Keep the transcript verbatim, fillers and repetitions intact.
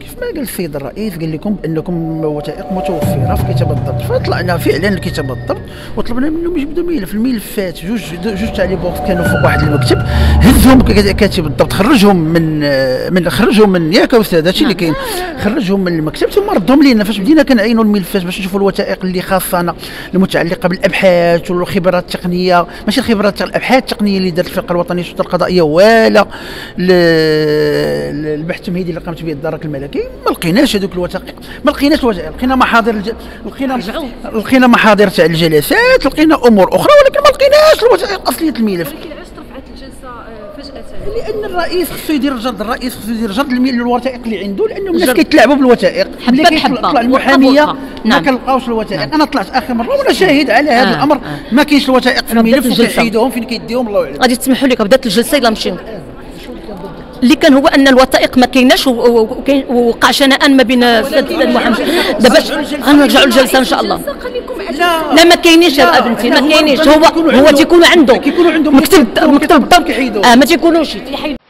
كيف ما قال السيد الرئيس قال لكم بانكم وثائق متوفره في كتاب الضبط، فطلعنا فعلا لكتاب الضبط وطلبنا منهم يجبدوا ملف. الملفات جوج جوج تاع لي بوكس كانوا فوق واحد المكتب، هزهم كاتب الضبط، خرجهم من من خرجهم من ياك استاذ هادشي اللي كاين، خرجهم من المكتب ثم ردهم لينا. فاش بدينا كنعينوا الملفات باش نشوفوا الوثائق اللي خاصنا المتعلقه بالابحاث والخبرات التقنيه، ماشي الخبرات الابحاث التقنيه اللي دارت الفرقه الوطنيه للشرطه القضائيه ولا البحث التمهيدي اللي قامت به الدرك الملكي. ما لقيناش هذوك الوثائق، ما لقيناش الوثائق، لقينا محاضر الج... لقينا لقينا محاضر تاع الجلسات، لقينا امور اخرى، ولكن ما لقيناش الوثائق اصليه الملف. ولكن علاش رفعت الجلسه فجاه؟ لان الرئيس خصو يدير رجد، الرئيس خصو يدير رجد للوثائق اللي عنده، لانه الناس كيتلاعبوا بالوثائق. ملي كيطلع المحاميه ما كنلقاوش الوثائق. نعم. انا طلعت اخر مره وانا شاهد على هذا آه. الامر، ما كاينش الوثائق في الملف وكيحيدوهم فين كيديهم الله اعلم. غادي تسمحوا لي بدات الجلسه الا مشينا. اللي كان هو ان الوثائق ما كايناش ووقع شنآن ما بين المحامي. دابا غنرجعوا للجلسه ان شاء الله. لا لا ما كاينينش يا بنتي، ما كاينينش. هو هو تيكون عنده كيكونوا عنده مكتب مكتب الضبط اه ما تيكونوش.